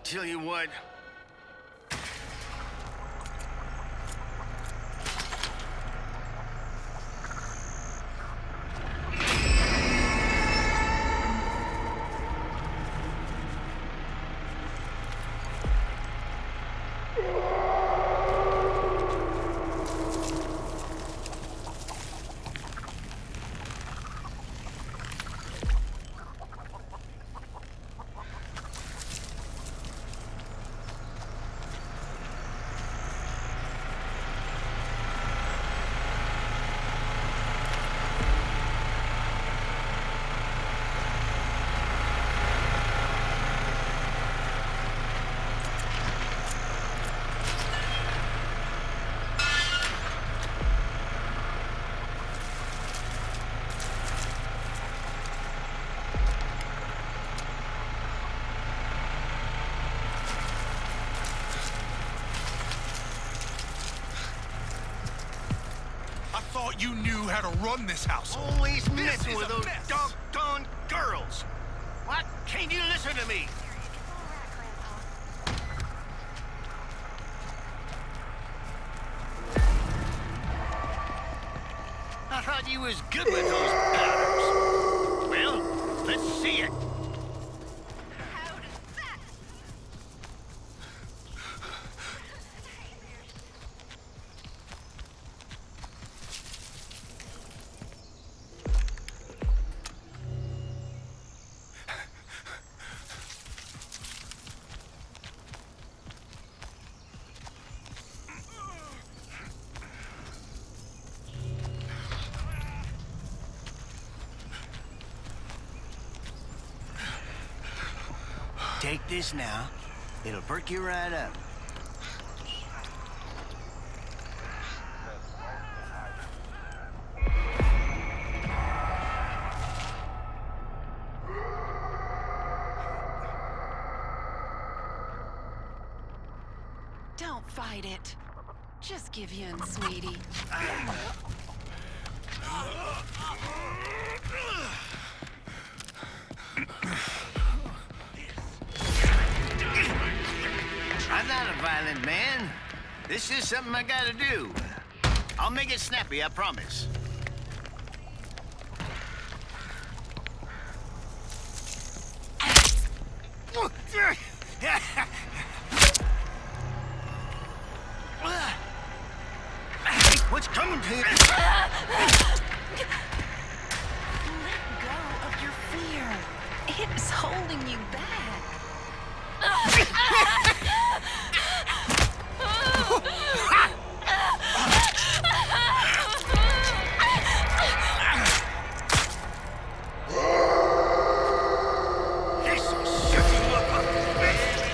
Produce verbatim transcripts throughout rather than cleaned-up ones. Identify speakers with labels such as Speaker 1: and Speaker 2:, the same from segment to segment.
Speaker 1: tell you what.
Speaker 2: Thought you knew how to run this house.
Speaker 1: Always messing with those
Speaker 2: mess.
Speaker 1: doggone girls. Why can't you listen to me? I thought you was good with those powders. Well, let's see it. Take this now. It'll perk you right up.
Speaker 3: Don't fight it. Just give in, sweetie.
Speaker 1: I'm not a violent man. This is something I gotta do. I'll make it snappy, I promise. What's coming to you?
Speaker 3: Let go of your fear. It is holding you back.
Speaker 1: This'll shut you up, man.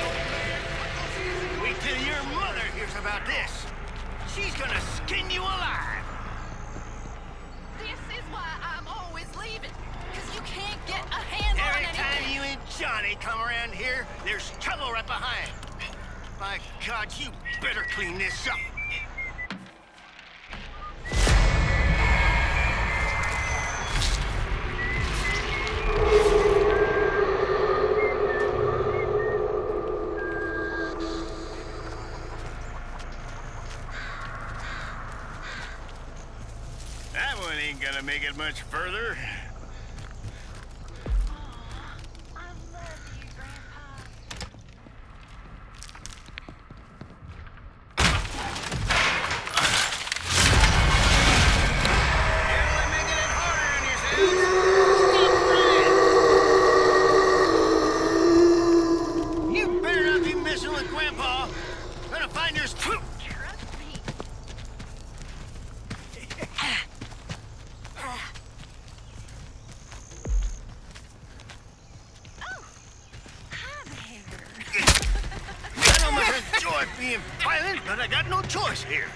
Speaker 1: Wait till your mother hears about this. She's gonna skin you alive.
Speaker 3: This is why I'm always leaving. Because you can't get a handle on
Speaker 1: Every
Speaker 3: anything.
Speaker 1: time you and Johnny come around here, there's trouble right behind. My God, you better clean this up. That one ain't gonna make it much further.
Speaker 3: I love you, Grandpa.
Speaker 1: You're only making it harder on yourself. Stop running. You better not be messing with Grandpa. Gonna find your truth.
Speaker 3: Trust me. Oh, hi there.
Speaker 1: I don't much enjoy being violent, but I got no choice here.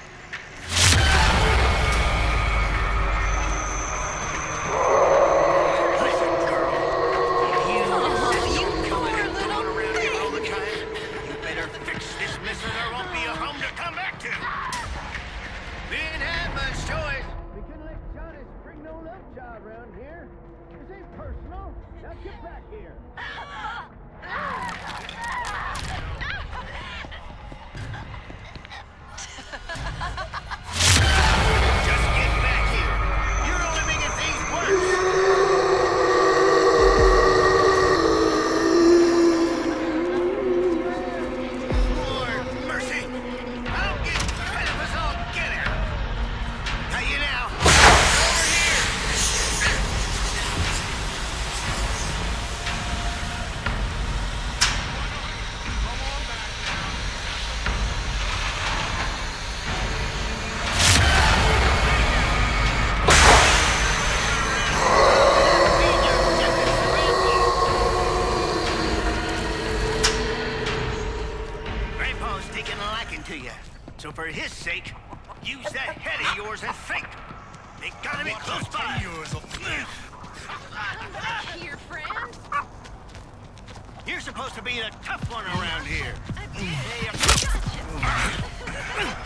Speaker 1: Listen, girl. You
Speaker 3: Oh, you
Speaker 1: don't
Speaker 3: poor
Speaker 1: come
Speaker 3: little
Speaker 1: around here all the
Speaker 3: thing.
Speaker 1: time. You better fix this mess or there won't be a home to come back to. We didn't have much choice. We couldn't let Johnny bring no love child around here. This ain't personal. Now get back here. listen to you. So for his sake, use that head of yours and think. They gotta be close by.
Speaker 3: Come back here, friend.
Speaker 1: You're supposed to be the tough one around here.
Speaker 3: I did.
Speaker 1: Hey,
Speaker 3: Gotcha.